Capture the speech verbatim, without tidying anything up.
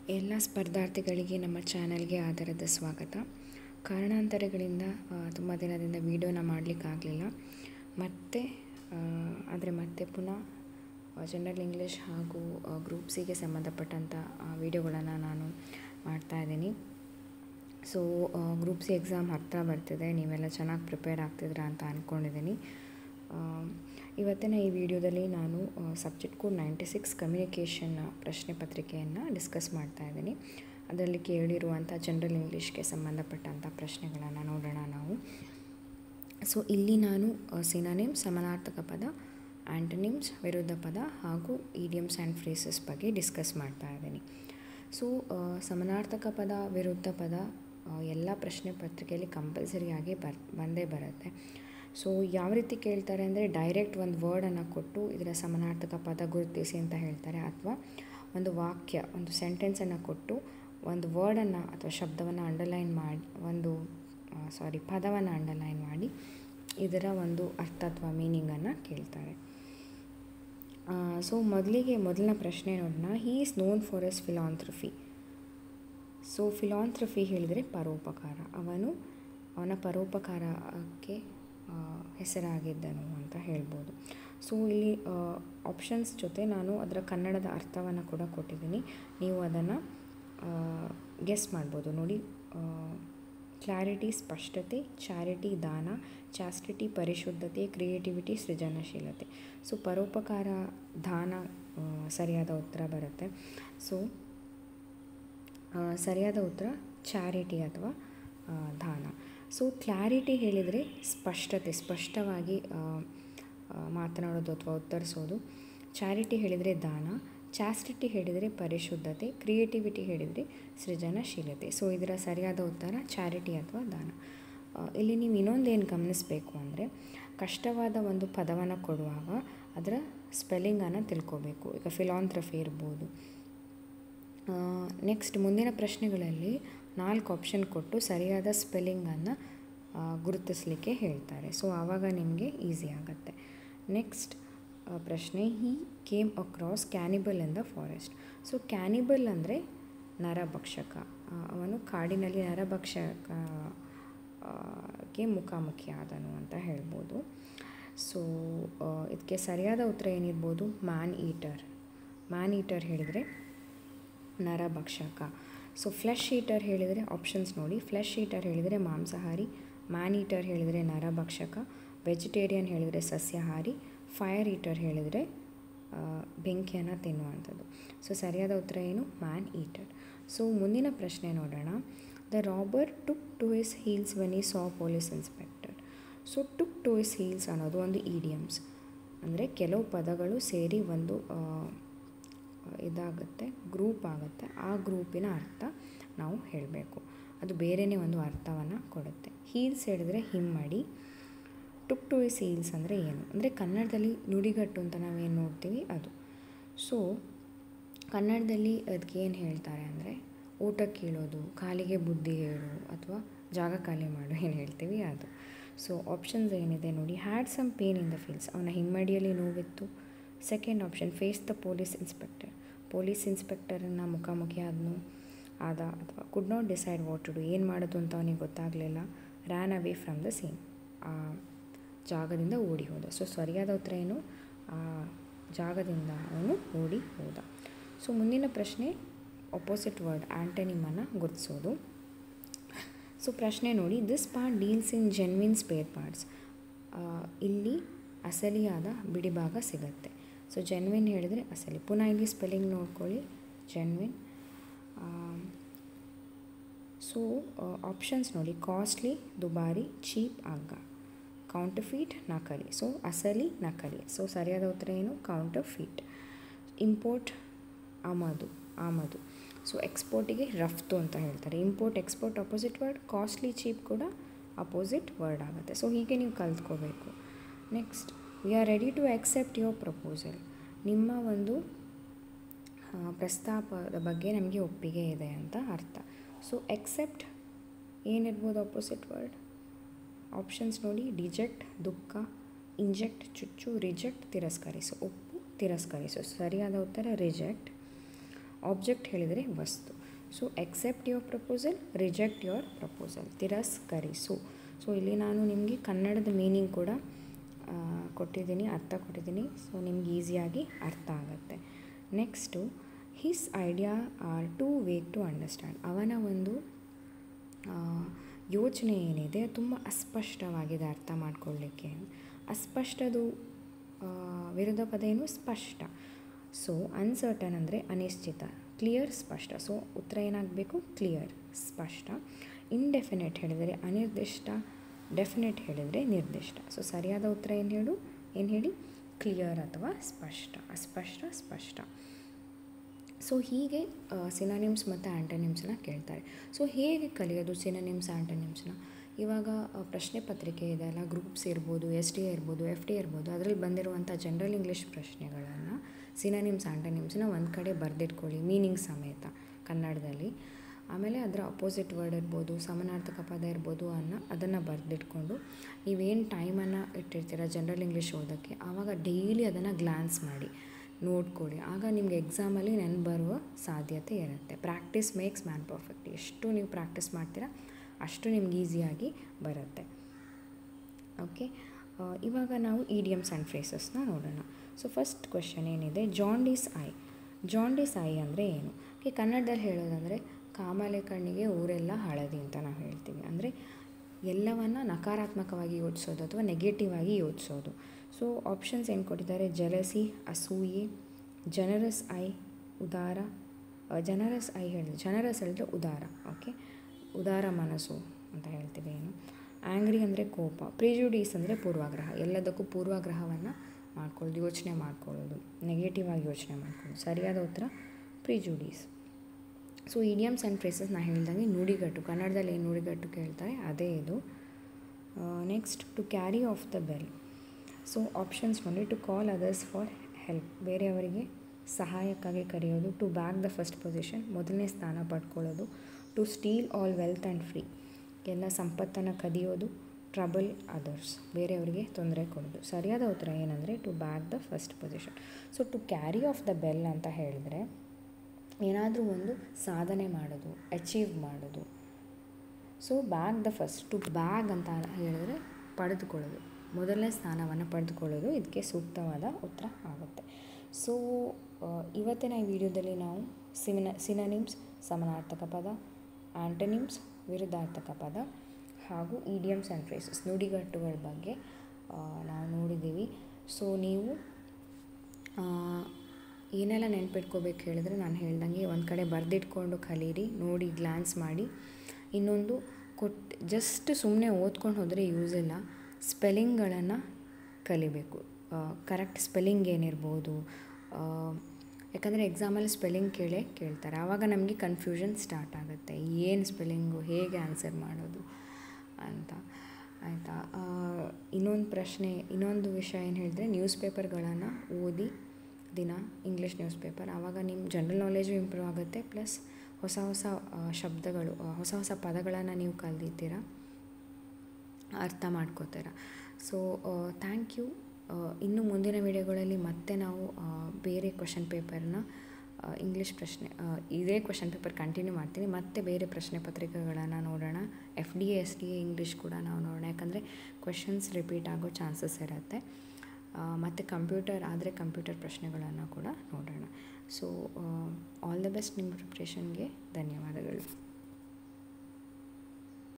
ಎಲ್ಲ ಸ್ಪರ್ಧಾರ್ಥಿಗಳಿಗೆ ನಮ್ಮ ಚಾನಲ್ಗೆ ಆಧಾರದ ಸ್ವಾಗತ. ಕಾರಣಾಂತರಗಳಿಂದ ತುಂಬ ದಿನದಿಂದ ವೀಡಿಯೋನ ಮಾಡಲಿಕ್ಕಾಗಲಿಲ್ಲ. ಮತ್ತೆ ಆದರೆ ಮತ್ತೆ ಪುನಃ ಜನರಲ್ ಇಂಗ್ಲೀಷ್ ಹಾಗೂ ಗ್ರೂಪ್ ಸಿಗೆ ಸಂಬಂಧಪಟ್ಟಂಥ ವೀಡಿಯೋಗಳನ್ನು ನಾನು ಮಾಡ್ತಾಯಿದ್ದೀನಿ. ಸೊ ಗ್ರೂಪ್ ಸಿ ಎಕ್ಸಾಮ್ ಹತ್ತಿರ ಬರ್ತಿದೆ, ನೀವೆಲ್ಲ ಚೆನ್ನಾಗಿ ಪ್ರಿಪೇರ್ ಆಗ್ತಿದ್ದೀರಾ ಅಂತ ಅಂದ್ಕೊಂಡಿದ್ದೀನಿ. ಇವತ್ತಿನ ಈ ವಿಡಿಯೋದಲ್ಲಿ ನಾನು subject code ninety six communication ಪ್ರಶ್ನೆ ಪತ್ರಿಕೆಯನ್ನು ಡಿಸ್ಕಸ್ ಮಾಡ್ತಾಯಿದ್ದೀನಿ. ಅದರಲ್ಲಿ ಕೇಳಿರುವಂಥ ಜನರಲ್ ಇಂಗ್ಲೀಷ್ಗೆ ಸಂಬಂಧಪಟ್ಟಂಥ ಪ್ರಶ್ನೆಗಳನ್ನು ನೋಡೋಣ ನಾವು. ಸೊ ಇಲ್ಲಿ ನಾನು ಸಿನಾನಿಮ್ಸ್ ಸಮಾನಾರ್ಥಕ ಪದ, ಆ್ಯಂಟನಿಮ್ಸ್ ವಿರುದ್ಧ ಪದ ಹಾಗೂ ಇಡಿಯಮ್ಸ್ ಆ್ಯಂಡ್ ಫ್ರೇಸಸ್ ಬಗ್ಗೆ ಡಿಸ್ಕಸ್ ಮಾಡ್ತಾ ಇದ್ದೀನಿ. ಸೊ ಸಮಾನಾರ್ಥಕ ಪದ ವಿರುದ್ಧ ಪದ ಎಲ್ಲ ಪ್ರಶ್ನೆ ಪತ್ರಿಕೆಯಲ್ಲಿ ಕಂಪಲ್ಸರಿಯಾಗಿ ಬರ್ ಬಂದೇ ಬರುತ್ತೆ. ಸೊ ಯಾವ ರೀತಿ ಕೇಳ್ತಾರೆ ಅಂದರೆ ಡೈರೆಕ್ಟ್ ಒಂದು ವರ್ಡನ್ನು ಕೊಟ್ಟು ಇದರ ಸಮಾನಾರ್ಥಕ ಪದ ಗುರುತಿಸಿ ಅಂತ ಹೇಳ್ತಾರೆ, ಅಥವಾ ಒಂದು ವಾಕ್ಯ ಒಂದು ಸೆಂಟೆನ್ಸನ್ನು ಕೊಟ್ಟು ಒಂದು ವರ್ಡನ್ನು ಅಥವಾ ಶಬ್ದವನ್ನು ಅಂಡರ್ಲೈನ್ ಮಾಡಿ ಒಂದು ಸಾರಿ ಪದವನ್ನು ಅಂಡರ್ಲೈನ್ ಮಾಡಿ ಇದರ ಒಂದು ಅರ್ಥ ಅಥವಾ ಮೀನಿಂಗನ್ನು ಕೇಳ್ತಾರೆ. ಸೊ ಮೊದಲಿಗೆ ಮೊದಲನೇ ಪ್ರಶ್ನೆ ನೋಡೋಣ. He is known for as philanthropy. So philanthropy ಹೇಳಿದರೆ ಪರೋಪಕಾರ. ಅವನು ಅವನ ಪರೋಪಕಾರಕ್ಕೆ ಹೆಸರಾಗಿದ್ದನು ಅಂತ ಹೇಳ್ಬೋದು. ಸೊ ಇಲ್ಲಿ ಆಪ್ಷನ್ಸ್ ಜೊತೆ ನಾನು ಅದರ ಕನ್ನಡದ ಅರ್ಥವನ್ನು ಕೂಡ ಕೊಟ್ಟಿದ್ದೀನಿ, ನೀವು ಅದನ್ನು ಗೆಸ್ ಮಾಡ್ಬೋದು. ನೋಡಿ, ಕ್ಲಾರಿಟಿ ಸ್ಪಷ್ಟತೆ, ಚಾರಿಟಿ ದಾನ, ಚಾಸ್ಟಿಟಿ ಪರಿಶುದ್ಧತೆ, ಕ್ರಿಯೇಟಿವಿಟಿ ಸೃಜನಶೀಲತೆ. ಸೊ ಪರೋಪಕಾರ ದಾನ ಸರಿಯಾದ ಉತ್ತರ ಬರುತ್ತೆ. ಸೊ ಸರಿಯಾದ ಉತ್ತರ ಚಾರಿಟಿ ಅಥವಾ ದಾನ. ಸೊ ಕ್ಲಾರಿಟಿ ಹೇಳಿದರೆ ಸ್ಪಷ್ಟತೆ, ಸ್ಪಷ್ಟವಾಗಿ ಮಾತನಾಡೋದು ಅಥವಾ ಉತ್ತರಿಸೋದು. ಚಾರಿಟಿ ಹೇಳಿದರೆ ದಾನ, ಚಾಸ್ಟಿಟಿ ಹೇಳಿದರೆ ಪರಿಶುದ್ಧತೆ, ಕ್ರಿಯೇಟಿವಿಟಿ ಹೇಳಿದರೆ ಸೃಜನಶೀಲತೆ. ಸೊ ಇದರ ಸರಿಯಾದ ಉತ್ತರ ಚಾರಿಟಿ ಅಥವಾ ದಾನ. ಇಲ್ಲಿ ನೀವು ಇನ್ನೊಂದೇನು ಗಮನಿಸಬೇಕು ಅಂದರೆ ಕಷ್ಟವಾದ ಒಂದು ಪದವನ್ನು ಕೊಡುವಾಗ ಅದರ ಸ್ಪೆಲ್ಲಿಂಗನ್ನು ತಿಳ್ಕೋಬೇಕು. ಈಗ ಫಿಲಾಂಥ್ರಫಿ ಇರ್ಬೋದು. ನೆಕ್ಸ್ಟ್ ಮುಂದಿನ ಪ್ರಶ್ನೆಗಳಲ್ಲಿ ನಾಲ್ಕು ಆಪ್ಷನ್ ಕೊಟ್ಟು ಸರಿಯಾದ ಸ್ಪೆಲ್ಲಿಂಗನ್ನು ಗುರುತಿಸಲಿಕ್ಕೆ ಹೇಳ್ತಾರೆ. ಸೊ ಆವಾಗ ನಿಮಗೆ ಈಸಿ ಆಗುತ್ತೆ. ನೆಕ್ಸ್ಟ್ ಪ್ರಶ್ನೆ, he came across cannibal in the forest. So cannibal ಅಂದರೆ ನರಭಕ್ಷಕ. ಅವನು ಕಾಡಿನಲ್ಲಿ ನರಭಕ್ಷಕಕ್ಕೆ ಮುಖಾಮುಖಿ ಆದನು ಅಂತ ಹೇಳ್ಬೋದು. ಸೊ ಇದಕ್ಕೆ ಸರಿಯಾದ ಉತ್ತರ ಏನಿರ್ಬೋದು? Man eater. ಮ್ಯಾನ್ ಈಟರ್ ಹೇಳಿದರೆ ನರಭಕ್ಷಕ. ಸೊ ಫ್ಲೆಶ್ ಈಟರ್ ಹೇಳಿದರೆ ಆಪ್ಷನ್ಸ್ ನೋಡಿ, ಫ್ಲೆಶ್ ಈಟರ್ ಹೇಳಿದರೆ ಮಾಂಸಾಹಾರಿ, ಮ್ಯಾನ್ ಈಟರ್ ಹೇಳಿದರೆ ನರಭಕ್ಷಕ, ವೆಜಿಟೇರಿಯನ್ ಹೇಳಿದರೆ ಸಸ್ಯಾಹಾರಿ, ಫೈರ್ ಈಟರ್ ಹೇಳಿದರೆ ಬೆಂಕಿಯನ್ನು ತಿನ್ನುವಂಥದ್ದು. ಸೊ ಸರಿಯಾದ ಉತ್ತರ ಏನು? Man eater. ಸೊ ಮುಂದಿನ ಪ್ರಶ್ನೆ ನೋಡೋಣ. The robber took to his heels when he saw police inspector. So took to his heels ಅನ್ನೋದು ಒಂದು ಇಡಿಯಮ್ಸ್, ಅಂದರೆ ಕೆಲವು ಪದಗಳು ಸೇರಿ ಒಂದು ಇದಾಗುತ್ತೆ, ಗ್ರೂಪ್ ಆಗುತ್ತೆ. ಆ ಗ್ರೂಪಿನ ಅರ್ಥ ನಾವು ಹೇಳಬೇಕು, ಅದು ಬೇರೆಯೇ ಒಂದು ಅರ್ಥವನ್ನು ಕೊಡುತ್ತೆ. ಹೀಲ್ಸ್ ಹೇಳಿದರೆ ಹಿಮ್ಮಡಿ, ಟುಕ್ ಟು ಹಿಸ್ ಹೀಲ್ಸ್ ಅಂದರೆ ಏನು ಅಂದರೆ ಕನ್ನಡದಲ್ಲಿ ನುಡಿಗಟ್ಟು ಅಂತ ನಾವೇನು ನೋಡ್ತೀವಿ ಅದು. ಸೊ ಕನ್ನಡದಲ್ಲಿ ಅದಕ್ಕೆ ಏನು ಹೇಳ್ತಾರೆ ಅಂದರೆ ಊಟಕ್ಕೆ ಕೀಳೋದು, ಕಾಲಿಗೆ ಬುದ್ಧಿ ಹೇಳು ಅಥವಾ ಜಾಗ ಖಾಲಿ ಮಾಡು ಏನು ಹೇಳ್ತೀವಿ ಅದು. ಸೊ ಆಪ್ಷನ್ಸ್ ಏನಿದೆ ನೋಡಿ, had some pain in the heels, ಅವನ ಹಿಮ್ಮಡಿಯಲ್ಲಿ ನೋವಿತ್ತು. Second option, face the police inspector, police ಇನ್ಸ್ಪೆಕ್ಟರನ್ನು ಮುಖಾಮುಖಿ ಆದನು ಆದ ಅಥವಾ could not decide what to do, ಏನು ಮಾಡೋದು ಅಂತ ಅವನಿಗೆ ಗೊತ್ತಾಗಲಿಲ್ಲ. Ran away from the scene, ಆ ಜಾಗದಿಂದ ಓಡಿ ಹೋದ. ಸೊ ಸರಿಯಾದ ಉತ್ತರ ಏನು? ಆ ಜಾಗದಿಂದ ಅವನು ಓಡಿ ಹೋದ. ಸೊ ಮುಂದಿನ ಪ್ರಶ್ನೆ, ಅಪೋಸಿಟ್ ವರ್ಡ್ ಆ್ಯಂಟನಿಮನ್ನು ಗುರುತಿಸೋದು. ಸೊ ಪ್ರಶ್ನೆ ನೋಡಿ, this part deals in genuine spare parts. ಇಲ್ಲಿ ಅಸಲಿಯಾದ ಬಿಡಿಭಾಗ ಸಿಗುತ್ತೆ. ಸೊ ಜೆನ್ವಿನ್ ಹೇಳಿದರೆ ಅಸಲಿ. ಪುನಃ ಇಲ್ಲಿ ಸ್ಪೆಲ್ಲಿಂಗ್ ನೋಡ್ಕೊಳ್ಳಿ, ಜೆನ್ವಿನ್. ಸೊ ಆಪ್ಷನ್ಸ್ ನೋಡಿ, ಕಾಸ್ಟ್ಲಿ ದುಬಾರಿ, ಚೀಪ್ ಅಗ್ಗ, ಕೌಂಟರ್ಫೀಟ್ ನಕಲಿ. ಸೊ ಅಸಲಿ ನಕಲಿ. ಸೊ ಸರಿಯಾದ ಉತ್ತರ ಏನು? ಕೌಂಟರ್ಫೀಟ್. ಇಂಪೋರ್ಟ್ ಆಮದು ಆಮದು. ಸೊ ಎಕ್ಸ್ಪೋರ್ಟಿಗೆ ರಫ್ತು ಅಂತ ಹೇಳ್ತಾರೆ. Import export opposite word, costly cheap ಕೂಡ ಅಪೋಸಿಟ್ ವರ್ಡ್ ಆಗುತ್ತೆ. ಸೊ ಹೀಗೆ ನೀವು ಕಲ್ತ್ಕೋಬೇಕು. Next, we are ready to accept your proposal. ನಿಮ್ಮ ಒಂದು ಪ್ರಸ್ತಾಪದ ಬಗ್ಗೆ ನಮಗೆ ಒಪ್ಪಿಗೆ ಇದೆ ಅಂತ ಅರ್ಥ. ಸೊ ಎಕ್ಸೆಪ್ಟ್ ಏನಿರ್ಬೋದು ಅಪೋಸಿಟ್ ವರ್ಡ್? ಆಪ್ಷನ್ಸ್ ನೋಡಿ, ಡಿಜೆಕ್ಟ್ ದುಃಖ, ಇಂಜೆಕ್ಟ್ ಚುಚ್ಚು, ರಿಜೆಕ್ಟ್ ತಿರಸ್ಕರಿಸು, ಒಪ್ಪು ತಿರಸ್ಕರಿಸು. ಸರಿಯಾದ ಉತ್ತರ ರಿಜೆಕ್ಟ್. ಆಬ್ಜೆಕ್ಟ್ ಹೇಳಿದರೆ ವಸ್ತು. So accept your proposal, reject your proposal, ತಿರಸ್ಕರಿಸು. ಸೊ ಇಲ್ಲಿ ನಾನು ನಿಮಗೆ ಕನ್ನಡದ ಮೀನಿಂಗ್ ಕೂಡ ಕೊಟ್ಟಿದ್ದೀನಿ, ಅರ್ಥ ಕೊಟ್ಟಿದ್ದೀನಿ. ಸೊ ನಿಮ್ಗೆ ಈಸಿಯಾಗಿ ಅರ್ಥ ಆಗುತ್ತೆ. Next, his idea are too vague to understand. ಅವನ ಒಂದು ಯೋಚನೆ ಏನಿದೆ ತುಂಬ ಅಸ್ಪಷ್ಟವಾಗಿದೆ ಅರ್ಥ ಮಾಡ್ಕೊಳ್ಳಿಕ್ಕೆ. ಅಸ್ಪಷ್ಟದು ವಿರುದ್ಧ ಪದ ಏನು? ಸ್ಪಷ್ಟ. ಸೊ ಅನ್ಸರ್ಟನ್ ಅಂದರೆ ಅನಿಶ್ಚಿತ, ಕ್ಲಿಯರ್ ಸ್ಪಷ್ಟ. ಸೊ ಉತ್ತರ ಏನಾಗಬೇಕು? ಕ್ಲಿಯರ್ ಸ್ಪಷ್ಟ. ಇಂಡೆಫಿನೆಟ್ ಹೇಳಿದರೆ ಅನಿರ್ದಿಷ್ಟ, ಡೆಫಿನೆಟ್ ಹೇಳಿದರೆ ನಿರ್ದಿಷ್ಟ. ಸೊ ಸರಿಯಾದ ಉತ್ತರ ಏನು ಹೇಳು ಏನು ಹೇಳಿ ಕ್ಲಿಯರ್ ಅಥವಾ ಸ್ಪಷ್ಟ, ಅಸ್ಪಷ್ಟ ಸ್ಪಷ್ಟ. ಸೊ ಹೀಗೆ ಸಿನಾನಿಮ್ಸ್ ಮತ್ತು ಆ್ಯಂಟನಿಮ್ಸ್ನ ಕೇಳ್ತಾರೆ. ಸೊ ಹೇಗೆ ಕಲಿಯೋದು ಸಿನಾನಿಮ್ಸ್ ಆ್ಯಂಟನಿಮ್ಸ್ನ? ಇವಾಗ ಪ್ರಶ್ನೆ ಪತ್ರಿಕೆ ಇದೆ ಅಲ್ಲ, ಗ್ರೂಪ್ಸ್ ಇರ್ಬೋದು, ಎಸ್ ಡಿ ಎ ಇರ್ಬೋದು, ಎಫ್ ಡಿ ಇರ್ಬೋದು, ಅದರಲ್ಲಿ ಬಂದಿರುವಂಥ ಜನರಲ್ ಇಂಗ್ಲೀಷ್ ಪ್ರಶ್ನೆಗಳನ್ನು ಸಿನಾನಿಮ್ಸ್ ಆ್ಯಂಟನಿಮ್ಸ್ನ ಒಂದು ಕಡೆ ಬರೆದಿಟ್ಕೊಳ್ಳಿ ಮೀನಿಂಗ್ ಸಮೇತ ಕನ್ನಡದಲ್ಲಿ. ಆಮೇಲೆ ಅದರ ಅಪೋಸಿಟ್ ವರ್ಡ್ ಇರ್ಬೋದು, ಸಮಾನಾರ್ಥಕ ಪದ ಇರ್ಬೋದು ಅನ್ನೋ ಅದನ್ನು ಬರೆದಿಟ್ಕೊಂಡು ನೀವೇನು ಟೈಮನ್ನು ಇಟ್ಟಿರ್ತೀರ ಜನರಲ್ ಇಂಗ್ಲೀಷ್ ಓದೋಕ್ಕೆ, ಆವಾಗ ಡೈಲಿ ಅದನ್ನು ಗ್ಲಾನ್ಸ್ ಮಾಡಿ ನೋಡ್ಕೊಳ್ಳಿ. ಆಗ ನಿಮಗೆ ಎಕ್ಸಾಮಲ್ಲಿ ನೆನಪು ಬರುವ ಸಾಧ್ಯತೆ ಇರುತ್ತೆ. Practice makes man perfect. ಎಷ್ಟು ನೀವು ಪ್ರಾಕ್ಟೀಸ್ ಮಾಡ್ತೀರಾ ಅಷ್ಟು ನಿಮ್ಗೆ ಈಸಿಯಾಗಿ ಬರುತ್ತೆ. ಓಕೆ, ಇವಾಗ ನಾವು ಇಡಿಯಮ್ಸ್ ಆ್ಯಂಡ್ ಫ್ರೇಸಸ್ನ ನೋಡೋಣ. ಸೊ ಫಸ್ಟ್ ಕ್ವೆಶನ್ ಏನಿದೆ, ಜಾಂಡೀಸ್ ಐ. ಜಾಂಡೀಸ್ ಐ ಅಂದರೆ ಏನು? ಓಕೆ, ಕನ್ನಡದಲ್ಲಿ ಹೇಳೋದಂದರೆ ಕಾಮಾಲೆ ಕಣ್ಣಿಗೆ ಊರೆಲ್ಲ ಹಳದಿ ಅಂತ ನಾವು ಹೇಳ್ತೀವಿ. ಅಂದರೆ ಎಲ್ಲವನ್ನು ನಕಾರಾತ್ಮಕವಾಗಿ ಯೋಚಿಸೋದು ಅಥವಾ ನೆಗೆಟಿವ್ ಆಗಿ ಯೋಚಿಸೋದು. ಸೊ ಆಪ್ಷನ್ಸ್ ಏನು ಕೊಟ್ಟಿದ್ದಾರೆ? ಜಲಸಿ, ಅಸೂಯೆ, ಜನರಸ್ ಐ, ಉದಾರ. ಜನರಸ್ ಐ ಹೇಳಿದ್ರೆ ಜನರಸ್ ಹೇಳಿದ್ರೆ ಉದಾರ. ಓಕೆ, ಉದಾರ ಮನಸ್ಸು ಅಂತ ಹೇಳ್ತೀವಿ ಏನು. ಆ್ಯಂಗ್ರಿ ಅಂದರೆ ಕೋಪ. ಪ್ರಿಜುಡೀಸ್ ಅಂದರೆ ಪೂರ್ವಾಗ್ರಹ. ಎಲ್ಲದಕ್ಕೂ ಪೂರ್ವಾಗ್ರಹವನ್ನು ಮಾಡ್ಕೊಳ್ಳೋದು, ಯೋಚನೆ ಮಾಡ್ಕೊಳ್ಳೋದು, ನೆಗೆಟಿವ್ ಆಗಿ ಯೋಚನೆ ಮಾಡ್ಕೊಳ್ಳೋದು. ಸರಿಯಾದ ಉತ್ತರ prejudice. So idioms and phrases ನಾನು ಹೇಳ್ದಂಗೆ ನುಡಿಗಟ್ಟು, ಕನ್ನಡದಲ್ಲಿ ಏನು ನುಡಿಗಟ್ಟು ಕೇಳ್ತಾರೆ ಅದೇ ಇದು. Next, to carry off the bell. So options ನೋಡಿ, to call others for help, ಬೇರೆಯವರಿಗೆ ಸಹಾಯಕ್ಕಾಗಿ ಕರೆಯೋದು. To back the first position, ಮೊದಲನೇ ಸ್ಥಾನ ಪಡ್ಕೊಳ್ಳೋದು. To steal all wealth and free, ಎಲ್ಲ ಸಂಪತ್ತನ್ನು ಕದಿಯೋದು. ಟ್ರಬಲ್ ಅದರ್ಸ್, ಬೇರೆಯವರಿಗೆ ತೊಂದರೆ ಕೊಡೋದು. ಸರಿಯಾದ ಉತ್ತರ ಏನಂದರೆ to back the first position. So to carry off the bell ಅಂತ ಹೇಳಿದರೆ ಏನಾದರೂ ಒಂದು ಸಾಧನೆ ಮಾಡೋದು, ಅಚೀವ್ ಮಾಡೋದು. So back the first, to bag ಅಂತ ಹೇಳಿದ್ರೆ ಪಡೆದುಕೊಳ್ಳೋದು, ಮೊದಲನೇ ಸ್ಥಾನವನ್ನು ಪಡೆದುಕೊಳ್ಳೋದು ಇದಕ್ಕೆ ಸೂಕ್ತವಾದ ಉತ್ತರ ಆಗುತ್ತೆ. ಸೊ ಇವತ್ತಿನ ಈ ವಿಡಿಯೋದಲ್ಲಿ ನಾವು ಸಿಮಿನ ಸಿನಾನಿಮ್ಸ್ ಸಮಾನಾರ್ಥಕ ಪದ, ಆ್ಯಂಟನಿಮ್ಸ್ ವಿರುದ್ಧಾರ್ಥಕ ಪದ ಹಾಗೂ ಇಡಿಯಮ್ಸ್ ಆ್ಯಂಡ್ ಫ್ರೇಸಸ್ ನುಡಿಗಟ್ಟುಗಳ ಬಗ್ಗೆ ನಾವು ನೋಡಿದ್ದೀವಿ. ಸೊ ನೀವು ಏನೆಲ್ಲ ನೆನ್ಪಿಟ್ಕೋಬೇಕು ಹೇಳಿದ್ರೆ ನಾನು ಹೇಳ್ದಂಗೆ ಒಂದು ಕಡೆ ಬರೆದಿಟ್ಕೊಂಡು ಕಲೀರಿ, ನೋಡಿ ಗ್ಲಾನ್ಸ್ ಮಾಡಿ. ಇನ್ನೊಂದು ಕೊಟ್ಟು ಜಸ್ಟ್ ಸುಮ್ಮನೆ ಓದ್ಕೊಂಡು ಹೋದರೆ ಯೂಸ್ ಇಲ್ಲ, ಸ್ಪೆಲ್ಲಿಂಗ್ಗಳನ್ನು ಕಲಿಬೇಕು. ಕರೆಕ್ಟ್ ಸ್ಪೆಲ್ಲಿಂಗ್ ಏನಿರ್ಬೋದು, ಯಾಕಂದರೆ ಎಕ್ಸಾಮಲ್ಲಿ ಸ್ಪೆಲ್ಲಿಂಗ್ ಕೇಳೇ ಕೇಳ್ತಾರೆ. ಆವಾಗ ನಮಗೆ ಕನ್ಫ್ಯೂಷನ್ ಸ್ಟಾರ್ಟ್ ಆಗುತ್ತೆ, ಏನು ಸ್ಪೆಲ್ಲಿಂಗು, ಹೇಗೆ ಆನ್ಸರ್ ಮಾಡೋದು ಅಂತ. ಆಯಿತಾ? ಇನ್ನೊಂದು ಪ್ರಶ್ನೆ, ಇನ್ನೊಂದು ವಿಷಯ ಏನು ಹೇಳಿದ್ರೆ, ನ್ಯೂಸ್ ಪೇಪರ್ಗಳನ್ನು ಓದಿ ದಿನ, ಇಂಗ್ಲೀಷ್ ನ್ಯೂಸ್ ಪೇಪರ್. ಆವಾಗ ನಿಮ್ಮ ಜನರಲ್ ನಾಲೆಜು ಇಂಪ್ರೂವ್ ಆಗುತ್ತೆ, ಪ್ಲಸ್ ಹೊಸ ಹೊಸ ಶಬ್ದಗಳು, ಹೊಸ ಹೊಸ ಪದಗಳನ್ನು ನೀವು ಕಲ್ತಿದ್ದೀರ, ಅರ್ಥ ಮಾಡ್ಕೋತೀರ. So thank you. ಇನ್ನು ಮುಂದಿನ ವಿಡಿಯೋಗಳಲ್ಲಿ ಮತ್ತೆ ನಾವು ಬೇರೆ ಕ್ವೆಶನ್ ಪೇಪರ್ನ ಇಂಗ್ಲೀಷ್ ಪ್ರಶ್ನೆ ಇದೇ ಕ್ವೆಶನ್ ಪೇಪರ್ ಕಂಟಿನ್ಯೂ ಮಾಡ್ತೀನಿ. ಮತ್ತೆ ಬೇರೆ ಪ್ರಶ್ನೆ ಪತ್ರಿಕೆಗಳನ್ನು ನೋಡೋಣ. F D A S D A English ಕೂಡ ನಾವು ನೋಡೋಣ, ಯಾಕಂದರೆ ಕ್ವೆಶನ್ಸ್ ರಿಪೀಟ್ ಆಗೋ ಚಾನ್ಸಸ್ ಇರುತ್ತೆ. ಮತ್ತು ಕಂಪ್ಯೂಟರ್ ಆದರೆ ಕಂಪ್ಯೂಟರ್ ಪ್ರಶ್ನೆಗಳನ್ನು ಕೂಡ ನೋಡೋಣ. ಸೊ ಆಲ್ ದ ಬೆಸ್ಟ್ ನಿಮ್ಮ ಪ್ರಿಪ್ರೇಷನ್ಗೆ. ಧನ್ಯವಾದಗಳು.